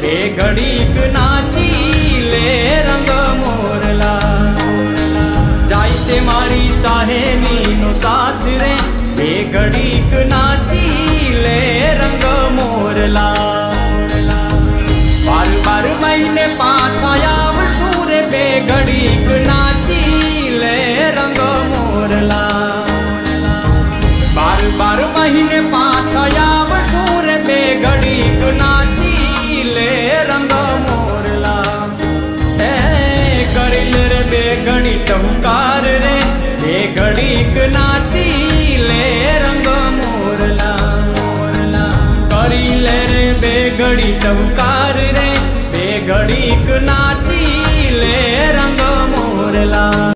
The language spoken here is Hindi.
ए घड़ीक नाची ले रंग मोरला। जाई से मारी साहेली नो साथ रे, ए घड़ीक नाची ले रंग मोरला। बार बार महीने पाछा आवशू रे, बे घड़ीक नाची ले रंग मोरला। बार बार महीने पाछा आवशू रे, बे घड़ीक नाची ले रंग मोरला। ए करिल रे बे घड़ी टहुकार रे, बे घड़ीक नाची ले रंग मोरला। करिल रे बे घड़ी टहुकार रे, बे घड़ीक नाची ले रंग मोरला।